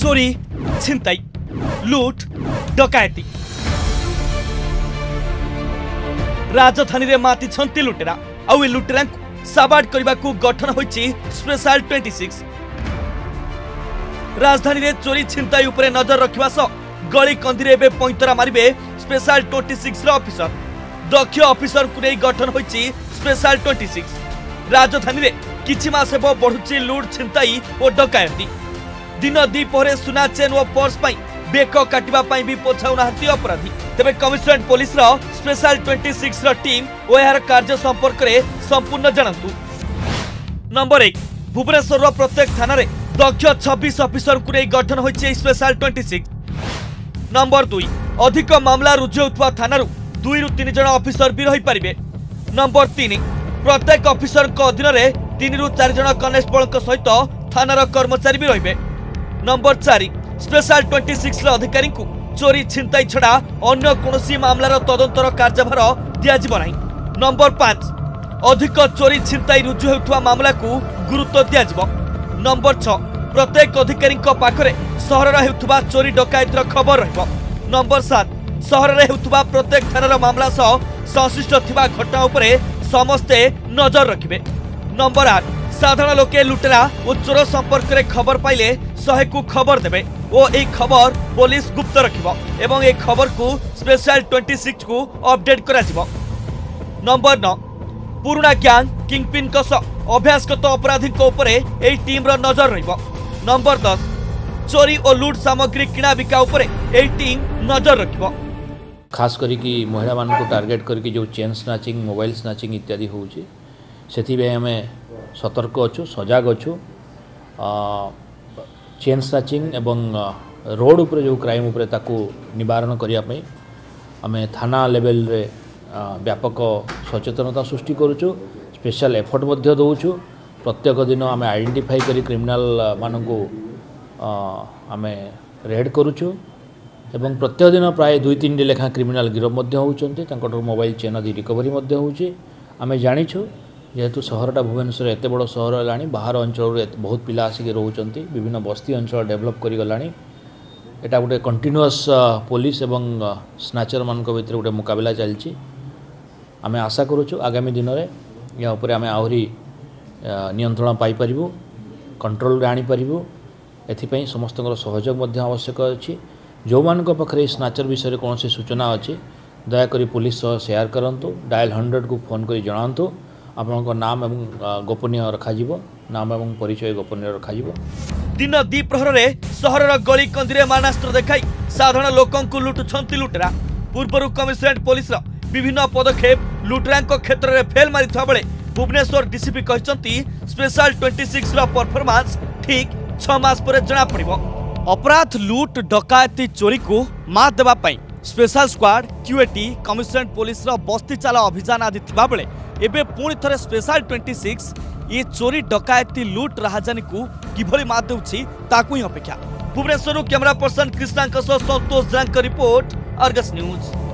चोरी छिनताई लुट डकायती राजधानी रे माती छंती लुटेरा आउ ए लुटेरा साबाड़ करने को गठन होइछि स्पेशल 26। राजधानी रे चोरी छिनताई उपरे नजर रखिबा सह गली कंदी रे पैंतरा मारिबे स्पेशल 26 रो ऑफिसर दक्ष ऑफिसर को नहीं गठन होइछि स्पेशल 26। राजधानी रे किछि मास हेबो बढ़ुछि लुट छिनताई और डकायती दिन दीपहरे सुना चेन और पर्स पाई बेक काटिबा पाई भी पोछाउ नाहंती अपराधी। तेबे कमिशनरेट पुलिस रो स्पेशल 26 रो टीम ओ यार कार्य संपर्क रे संपूर्ण जानतु। नंबर 1 भुवनेश्वर रो प्रत्येक थाना रे दक्ष 26 ऑफिसर को नहीं गठन होइछि स्पेशल 26। नंबर 2 अधिक मामला रुजु होतवा थाना रु 2 रु 3 जण ऑफिसर भी रही परिबे। नंबर 3 प्रत्येक ऑफिसर को अधीन रे 3 रु 4 जण कनेस्टेबल को सहित थानार कर्मचारी भी रहिबे। नंबर 4 स्पेशल 26 रो अधिकारी को चोरी छिनताई छड़ा अन्य कोनोसी मामलार तदंतर कार्यभार दिया जिवो नाही। नंबर 5 अधिक चोरी छिनताई रुजु हेउथवा मामला को गुरुत्व दिया जिवो। नंबर 6 प्रत्येक अधिकारी पाखरे सहर हेउथवा चोरी डकायतर खबर रहिबो। नंबर 7 सहर रे हेउथवा प्रत्येक थानार मामला सह संश्लिष्ट थिबा घटना उपरे समस्ते नजर रखिबे। नंबर 8 साधारण लोके लुटेरा और चोर संपर्क रे खबर पाइले 100 को खबर देबे और एक खबर पुलिस गुप्त रखिबो एवं एक खबर को स्पेशल 26 को अपडेट करा जिवो। नंबर 9 पुराना गैंग किंगपिन को अभ्यासगत अपराधी को ऊपर ए टीम रो नजर रहिबो। नंबर 10 चोरी और लूट सामग्री किना बिका ऊपर ए टीम नजर रखिबो। खास करी कि महिला मान को टार्गेट करके जो चेन स्नाचिंग मोबाइल स्नाचिंग इत्यादि होउची सेथि बे हमें सतर्क अच्छु सजग अच्छु। चेन स्नाचिंग एवं रोड उपरे जो क्राइम उपरे ताकू निवारण करिया पई आमे थाना लेवल रे व्यापक सचेतनता सृष्टि करूछु। स्पेशल एफर्ट मध्य दउछु। प्रत्येक दिन आमे आइडेंटिफाई करी क्रिमिनल मानकू आमे रेड करूछु एवं प्रत्येक दिन प्राय 2-3 लेखा क्रिमिनल गिरफ मध्य होउचंती तांकर मोबाइल चेन आदि रिकवरी मध्य होउची। आमे जानिछु जेहेतु सहरटा भुवनेश्वर एत बड़ सहर है बाहर अंचल बहुत पिला आसिक रोचंती विभिन्न बस्ती अंचल डेभलप कर गलानी। एटा गोटे कंटिन्यूअस पुलिस एवं स्नाचर मान भीतर गोटे मुकाबला चलती। आमे आशा करूँ आगामी दिन में या उपरे आमे आहरी नियंत्रण पाई परिबु कंट्रोल रे आनी परिबु। एथिपई समस्त सहयोग मध्य आवश्यक अछि। जो मानक पाखरे स्नाचर विषय में कौन सूचना अच्छी दयाकोरी पुलिस शेयर करंतु। डायल 100 को फोन करी जणांतु। आपनका नाम एवं गोपनीय रखाजिबो नाम एवं परिचय गोपनीय रखाजिबो। दिन दीप्रहर रे सहरर गली कंदिरे मानास्त्र देखाई साधारण लोकंकु लुटुछंती लुटेरा। पूर्वरु कमिशनरेट पुलिस रो विभिन्न पदक्षेप लुटेरांक क्षेत्र रे फेल मारिथा बेले भुवनेश्वर डीसीपी कहचंती स्पेशल 26 रो परफॉर्मेंस ठीक 6 मास पर जना पड़िबो। अपराध लूट डकायती चोरी को मात देबा पई special squad QAT commissionerate police रो बस्ती चाला अभियान आदि थिबा बेले एबे पुणी थरे स्पेशल 26 ये चोरी डकायती लूट राजधानी को किभली मात देउछि ताकू ही अपेक्षा। भुवनेश्वर कैमरा पर्सन कृष्णा संतोष जांक रिपोर्ट अर्गस न्यूज।